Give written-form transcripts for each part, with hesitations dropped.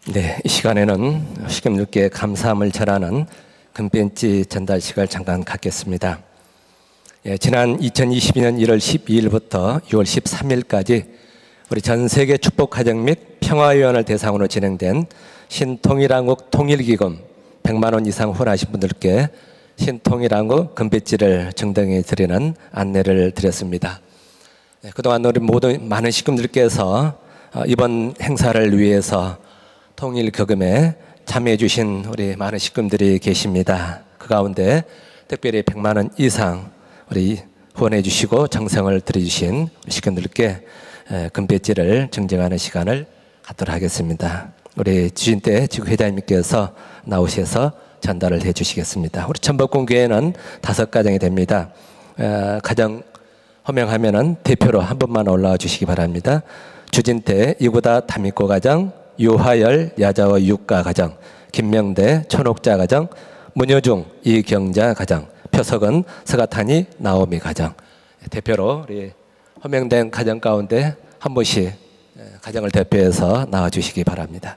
네, 이 시간에는 식음님께 감사함을 전하는 금벤치 전달식을 잠깐 갖겠습니다. 지난 2022년 1월 12일부터 6월 13일까지 우리 전 세계 축복가정 및 평화위원을 대상으로 진행된 신통일한국 통일기금 100만 원 이상 후원하신 분들께 신통일한국 금배지를 증정해 드리는 안내를 드렸습니다. 그동안 우리 모든 많은 식구들께서 이번 행사를 위해서 통일기금에 참여해 주신 우리 많은 식구들이 계십니다. 그 가운데 특별히 100만 원 이상 우리 후원해 주시고 정성을 들여주신 식구들께 금배지를 증정하는 시간을 갖도록 하겠습니다. 우리 주진대 지구회장님께서 나오셔서 전달을 해 주시겠습니다. 우리 천복궁교회는 5가정이 됩니다. 가정 호명하면은 대표로 한 분만 올라와 주시기 바랍니다. 주진대 이구다 담익고 가정, 유화열 야자워 육가 가정, 김명대 천옥자 가정, 문효중 이경자 가정, 표석은 서가타니 나오미 가정. 대표로 우리 호명된 가정 가운데 한 분씩 가정을 대표해서 나와 주시기 바랍니다.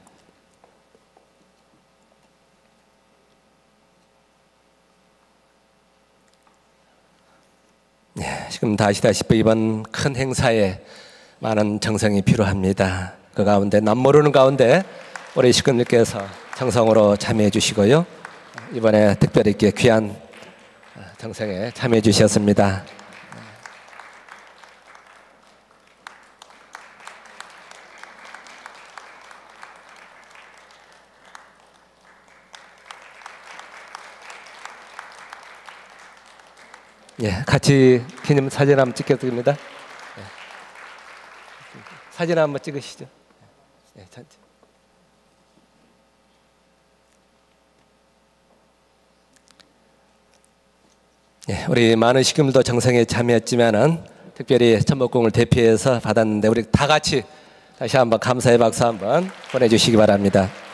지금 다 아시다시피 이번 큰 행사에 많은 정성이 필요합니다. 그 가운데 남모르는 가운데 우리 식구님께서 정성으로 참여해 주시고요. 이번에 특별히 이렇게 귀한 정성에 참여해 주셨습니다. 같이 기념 사진 한번 찍겠습니다. 사진 한번 찍으시죠. 우리 많은 식구들도 정성에 참여했지만은 특별히 천복궁을 대표해서 받았는데 우리 다 같이 다시 한번 감사의 박수 한번 보내주시기 바랍니다.